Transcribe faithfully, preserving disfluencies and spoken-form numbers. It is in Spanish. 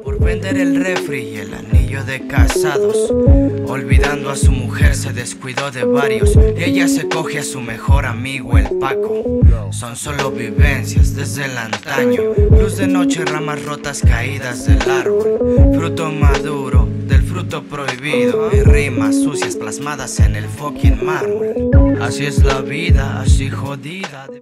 Por vender el refri y el anillo de casados, olvidando a su mujer se descuidó de varios. Y ella se coge a su mejor amigo el Paco. Son solo vivencias desde el antaño. Luz de noche, ramas rotas caídas del árbol, fruto maduro del fruto prohibido, y rimas sucias plasmadas en el fucking mármol. Así es la vida, así jodida.